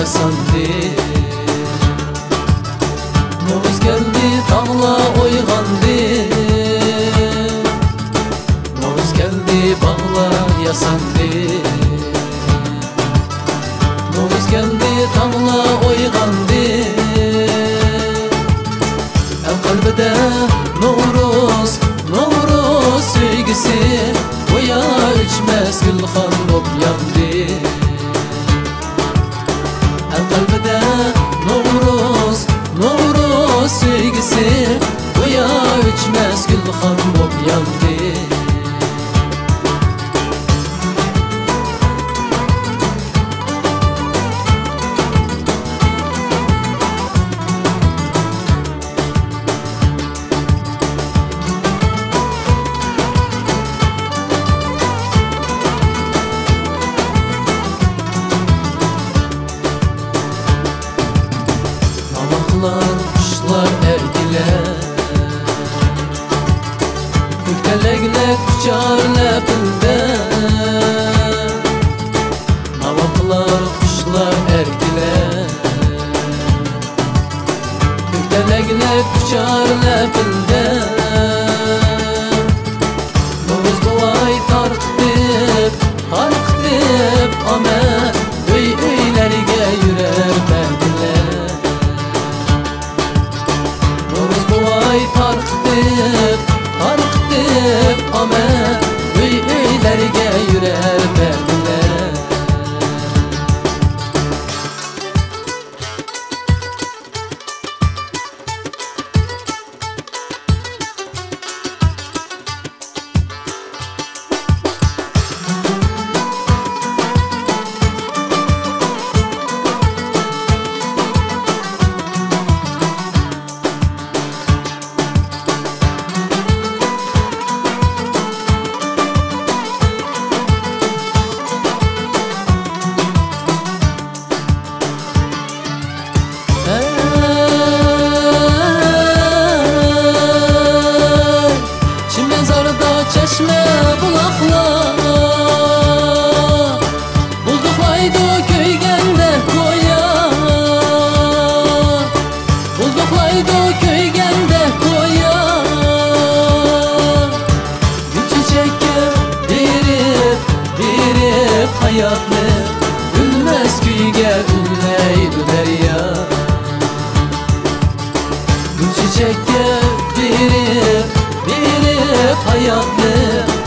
yasandı. No'z geldi dağla oyğandı. No'z geldi bağlar yasandı. No'z geldi dağla oyğandı. El kalbide No'roz, No'roz sevgisi Oya içmez gülhan bop yandı. El kalbide No'roz, No'roz sevgisi Oya içmez gülhan bop yandı. Kuşlar erdiler, Köktelegler uçar lepinde. Navaklar kuşlar erdiler, Köktelegler uçar lepinde. No'z boğay tarqtib, tarqtib amer Öylerge yürer merdiler. Tarqtib, tarqtib amer Öylerge yürer merdiler. Çeşme bulaklar Bulduklaydı köygende koya. Bulduklaydı köygende koya. Gül çiçekке verip, verip hayatını Ülmez köyge ünleydi derya. Gül çiçekке verip, verip hayatını